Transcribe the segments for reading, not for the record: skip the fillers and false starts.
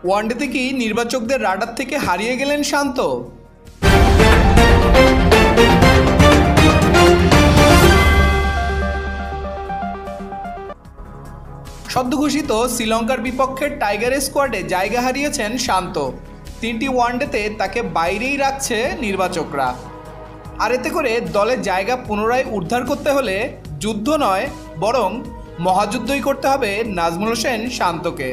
ওয়ানডেতে কি নির্বাচকদের রাডার থেকে হারিয়ে গেলেন শান্ত? সদ্য ঘোষিত শ্রীলঙ্কার বিপক্ষে টাইগারের স্কোয়াডে জায়গা হারিয়েছেন শান্ত। 3টি ওয়ানডেতে তাকে বাইরেই রাখছে নির্বাচকরা। আর এতে করে দলের জায়গা পুনরায় উদ্ধার করতে হলে যুদ্ধ নয়, বরং মহাযুদ্ধই করতে হবে নাজমুল হোসেন শান্তকে।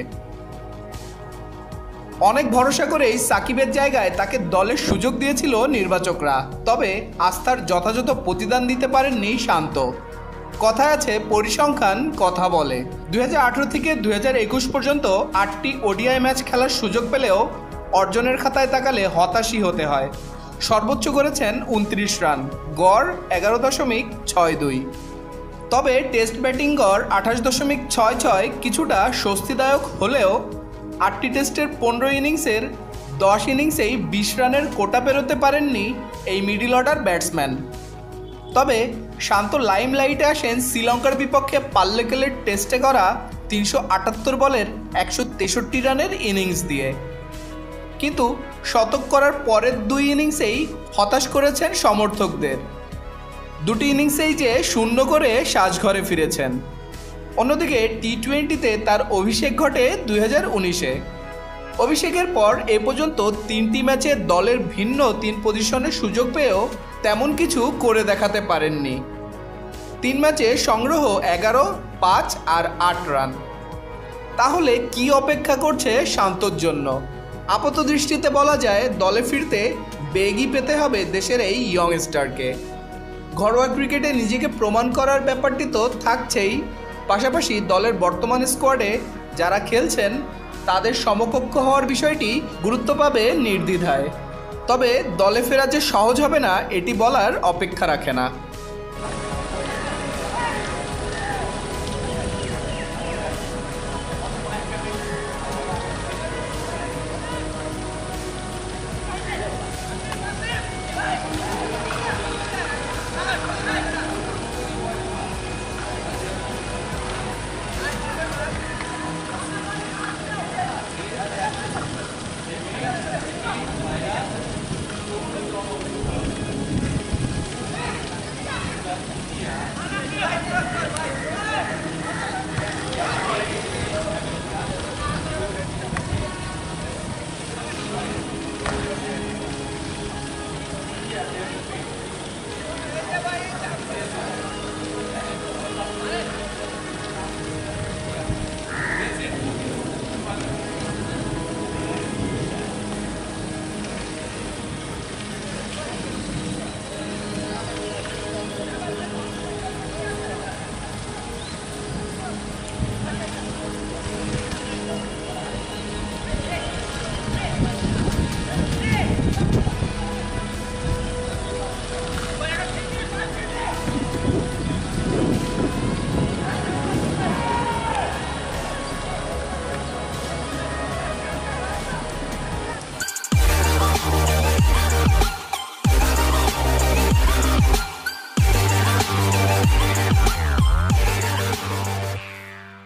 অনেক ভরসা করেই সাকিবের জায়গায় তাকে দলের সুযোগ দিয়েছিল নির্বাচকরা, তবে আস্থার যথাযথ প্রতিদান দিতে পারেননি শান্ত। কথায় আছে পরিসংখ্যান কথা বলে। 2018 থেকে 2021 পর্যন্ত 8টি ওডিআই ম্যাচ খেলার সুযোগ পেলেও অর্জনের খাতায় তাকালে হতাশই হতে হয়। সর্বোচ্চ করেছেন 29 রান, গড় 11.62। তবে টেস্ট ব্যাটিং গড় 28.66 কিছুটা স্বস্তিদায়ক হলেও 8টি টেস্টের 15 ইনিংসের 10 ইনিংসেই 20 রানের কোটা পেরোতে পারেননি এই মিডল অর্ডার ব্যাটসম্যান। তবে শান্ত লাইমলাইটে আসেন শ্রীলঙ্কার বিপক্ষে পাল্লেকেলের টেস্টে করা 378 বলের 163 রানের ইনিংস দিয়ে। কিন্তু শতক করার পরের 2 ইনিংসেই হতাশ করেছেন সমর্থকদের। 2টি ইনিংসেই যে শূন্য করে সাজঘরে ফিরেছেন। অন্যদিকে টি-20তে তার অভিষেক ঘটে 2019-এ। অভিষেকের পর এ পর্যন্ত 3টি ম্যাচে দলের ভিন্ন 3 পজিশনে সুযোগ পেয়েও তেমন কিছু করে দেখাতে পারেননি। 3 ম্যাচে সংগ্রহ 11, 5 আর 8 রান। তাহলে কি অপেক্ষা করছে শান্তর জন্য? আপাত দৃষ্টিতে বলা যায় দলে ফিরতে বেগই পেতে হবে দেশের এই ইয়ংস্টারকে। ঘরোয়া ক্রিকেটে নিজেকে প্রমাণ করার ব্যাপারটি তো থাকছেই, পাশাপাশি দলের বর্তমান স্কোয়াডে যারা খেলছেন তাদের সমকক্ষ হওয়ার বিষয়টি গুরুত্ব পাবে নির্দ্বিধায়। তবে দলে ফেরা যে সহজ হবে না এটি বলার অপেক্ষা রাখে না।